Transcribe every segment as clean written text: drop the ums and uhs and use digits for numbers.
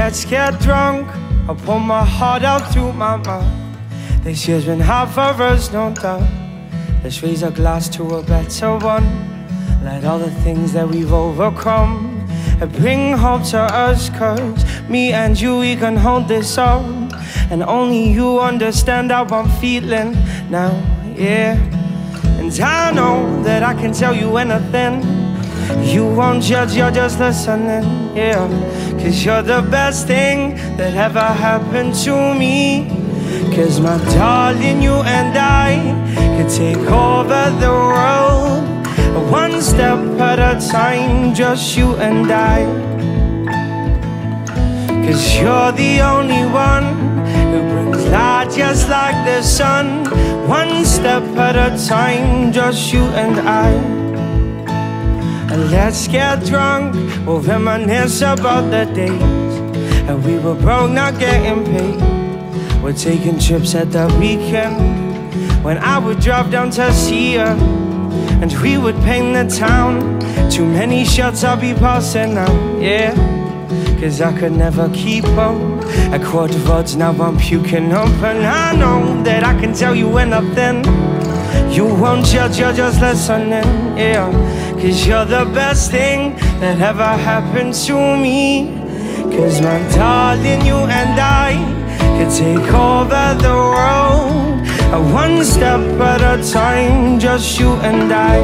let's get drunk. I'll pour my heart out through my mouth. This year's been hard for us, no doubt. Let's raise a glass to a better one. Let all the things that we've overcome bring hope to us, 'cause me and you, we can hold this up. And only you understand how I'm feeling now, yeah. And I know that I can tell you anything. You won't judge, you're just listening, yeah. 'Cause you're the best thing that ever happened to me. 'Cause my darling, you and I could take over the world, one step at a time, just you and I. 'Cause you're the only one who brings light just like the sun, one step at a time, just you and I. And let's get drunk, we'll reminisce about the days and we were broke, not getting paid. We're taking trips at the weekend when I would drop down to see her, and we would paint the town. Too many shots I'll be passing out, yeah. 'Cause I could never keep up. A quart of odds, now I'm puking up. And I know that I can tell you anything. You won't judge, you're just listening, yeah. 'Cause you're the best thing that ever happened to me. 'Cause my darling, you and I could take over the world, one step at a time, just you and I.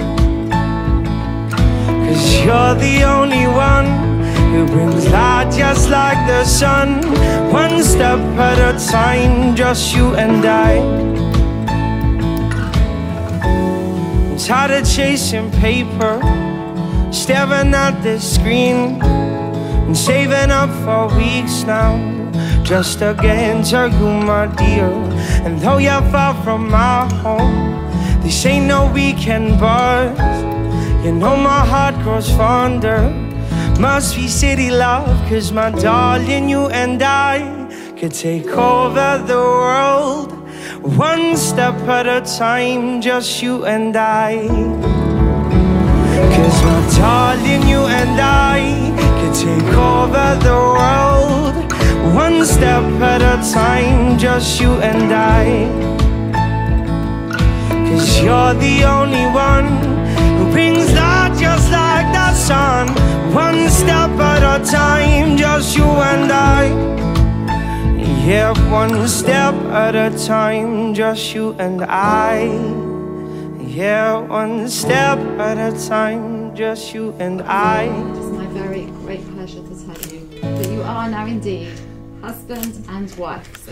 'Cause you're the only one who brings light just like the sun, one step at a time, just you and I. I'm tired of chasing paper, staring at the screen, and saving up for weeks now just to get into you, my dear. And though you're far from my home, this ain't no weekend buzz. You know my heart grows fonder. Must be city love, 'cause my darling, you and I could take over the world, one step at a time, just you and I. 'Cause my darling, you and I could take over the world, one step at a time, just you and I. 'Cause you're the only one who brings light just like the sun, one step at a time, just you and I. Yeah, one step at a time, just you and I. Yeah, one step at a time, just you and I. It's my very great pleasure to tell you that you are now indeed husband and wife. So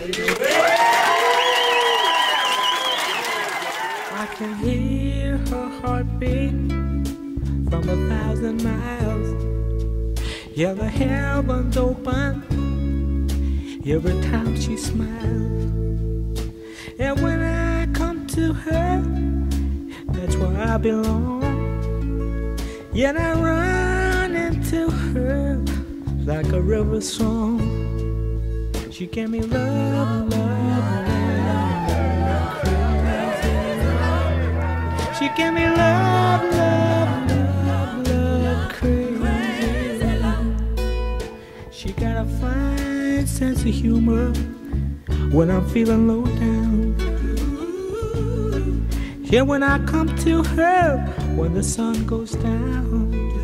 I can hear her heartbeat from 1,000 miles. Yeah, the heavens open every time she smiles. And when I come to her, that's where I belong. Yet I run into her like a river song. She gave me love, love, love, crazy. She gave me love, love, love, love, crazy. She got a fine sense of humor when I'm feeling low down. Yeah, when I come to her, when the sun goes down.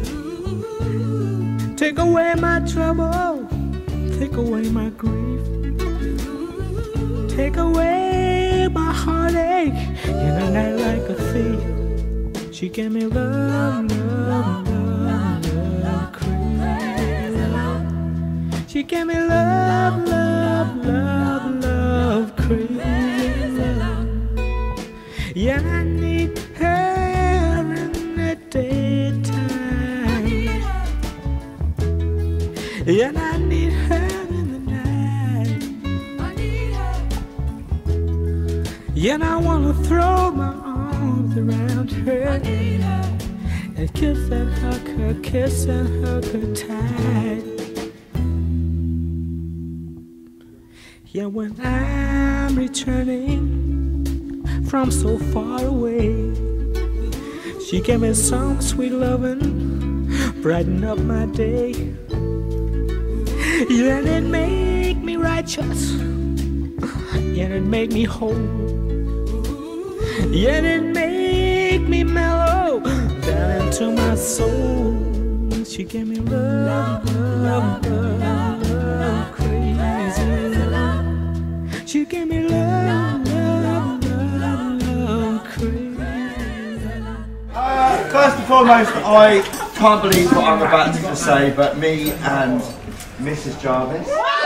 Take away my trouble, take away my grief, take away my heartache in a night like a thief. She gave me love, love, love, love, crazy. She gave me love, love, love, love, crazy. Yeah, I need her in the daytime. Yeah, I need her in the night. I need her. Yeah, I wanna throw my arms around her. I need her. And kiss and hug her, kiss and hug her tight. Yeah, when I'm returning from so far away, she gave me some sweet loving, brighten up my day. Yeah, it make me righteous. Yeah, it make me whole. Yeah, it make me mellow down into my soul. She gave me love, love, love, love, crazy love. She gave me love, love, love, love, crazy love. First and foremost, I can't believe what I'm about to say, but me and Mrs. Jarvis